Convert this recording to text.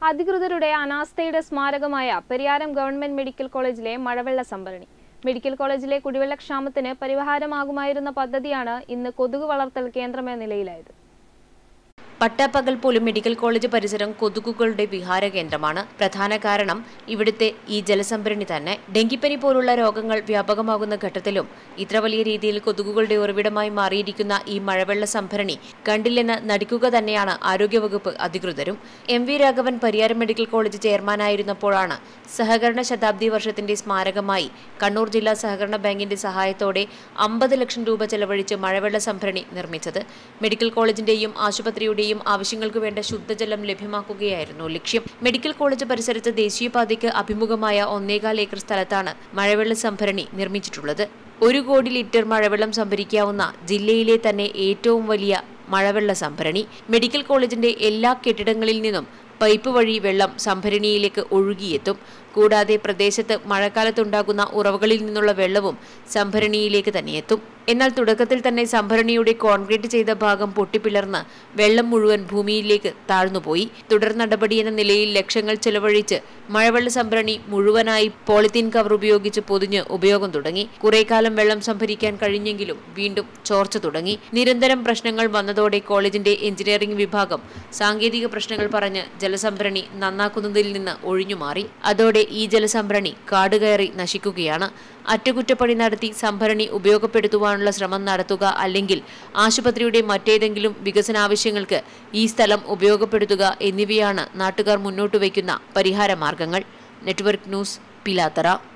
അധികൃതരുടെ അനാസ്ഥയുടെ സ്മാരകമായ പെരിയാരം ഗവൺമെന്റ് മെഡിക്കൽ കോളേജിലെ മഴവെള്ള സംഭരണി. മെഡിക്കൽ കോളേജിലെ കുടിവെള്ളക്ഷാമത്തിന് പരിഹാരമാകുമായിരുന്ന പദ്ധതിയാണ് ഇന്ന് കൊതുക് വളർത്തൽ കേന്ദ്രമെന്ന നിലയിലായത്. പട്ടാപ്പകൽ പോലും മെഡിക്കൽ കോളേജ് പരിസരം കൊതുകുകളുടെ വിഹാര കേന്ദ്രമാണ്. പ്രധാന കാരണം ഇവിടുത്തെ ഈ ജലസംഭരണി തന്നെ. ഡെങ്കിപ്പനി പോലുള്ള രോഗങ്ങൾ വ്യാപകമാകുന്ന ഘട്ടത്തിലും ഇത്ര വലിയ രീതിയിൽ കൊതുകുകളുടെ ഉറവിടമായി മാറിയിരിക്കുന്ന ഈ മഴവെള്ള സംഭരണി കണ്ടില്ലെന്ന് നടിക്കുക തന്നെയാണ് ആരോഗ്യവകുപ്പ് അധികൃതരും. M V Raghavan Pariyaram medical college ചെയർമാനായിരുന്നപ്പോഴാണ് സഹകരണ ശതാബ്ദി വർഷത്തിന്റെ സ്മാരകമായി കണ്ണൂർ ജില്ലാ സഹകരണ ബാങ്കിന്റെ സഹായത്തോടെ 50 ലക്ഷം രൂപ ചെലവഴിച്ച് മഴവെള്ള സംഭരണി നിർമ്മിച്ചത്. മെഡിക്കൽ കോളേജിന്റെയും ആശുപത്രിയുടെയും ആവശ്യങ്ങൾക്ക് വേണ്ട ശുദ്ധജലം ലഭ്യമാക്കുകയായിരുന്നു ലക്ഷ്യം. മെഡിക്കൽ കോളേജ് പരിസരത്ത് ദേശീയപാതയ്ക്ക് അഭിമുഖമായ 1.25 ഏക്കർ സ്ഥലത്താണ് മഴവെള്ള സംഭരണി നിർമ്മിച്ചിട്ടുള്ളത്. 1 കോടി ലിറ്റർ മഴവെള്ളം സംഭരിക്കാവുന്ന ജില്ലയിലെ തന്നെ ഏറ്റവും വലിയ മഴവെള്ള സംഭരണി. മെഡിക്കൽ കോളേജിന്റെ എല്ലാ കെട്ടിടങ്ങളിൽ നിന്നും പൈപ്പ് വഴി വെള്ളം സംഭരണിയിലേക്ക് ഒഴുകിയെത്തും. കൂടാതെ പ്രദേശത്ത് മഴക്കാലത്തുണ്ടാകുന്ന ഉറവകളിൽ നിന്നുള്ള വെള്ളവും സംഭരണിയിലേക്ക് തന്നെ എത്തും. എന്നാൽ തുടക്കത്തിൽ തന്നെ സംഭരണിയുടെ കോൺക്രീറ്റ് ചെയ്ത ഭാഗം പൊട്ടിപ്പിളർന്ന് വെള്ളം മുഴുവൻ ഭൂമിയിലേക്ക് താഴ്ന്നുപോയി. തുടർ നടപടി എന്ന നിലയിൽ ലക്ഷങ്ങൾ ചെലവഴിച്ച് മഴവെള്ള സംഭരണി മുഴുവനായി പോളിത്തീൻ കവർ ഉപയോഗിച്ച് പൊതിഞ്ഞ് ഉപയോഗം തുടങ്ങി. കുറെ കാലം വെള്ളം സംഭരിക്കാൻ കഴിഞ്ഞെങ്കിലും വീണ്ടും ചോർച്ച തുടങ്ങി. നിരന്തരം പ്രശ്നങ്ങൾ വന്നതോടെ കോളേജിന്റെ എഞ്ചിനീയറിംഗ് വിഭാഗം സാങ്കേതിക പ്രശ്നങ്ങൾ പറഞ്ഞ് ജലസംഭരണി നന്നാക്കുന്നതിൽ നിന്ന് ഒഴിഞ്ഞുമാറി. അതോടെ ഈ ജലസംഭരണി കാടുകയറി നശിക്കുകയാണ്. അറ്റകുറ്റപ്പണി നടത്തി സംഭരണി ഉപയോഗപ്പെടുത്തുവാനുള്ള ശ്രമം നടത്തുക, അല്ലെങ്കിൽ ആശുപത്രിയുടെ മറ്റേതെങ്കിലും വികസനാവശ്യങ്ങൾക്ക് ഈ സ്ഥലം ഉപയോഗപ്പെടുത്തുക എന്നിവയാണ് നാട്ടുകാർ മുന്നോട്ട് വയ്ക്കുന്ന പരിഹാര മാർഗങ്ങൾ. Network news, Pilathara.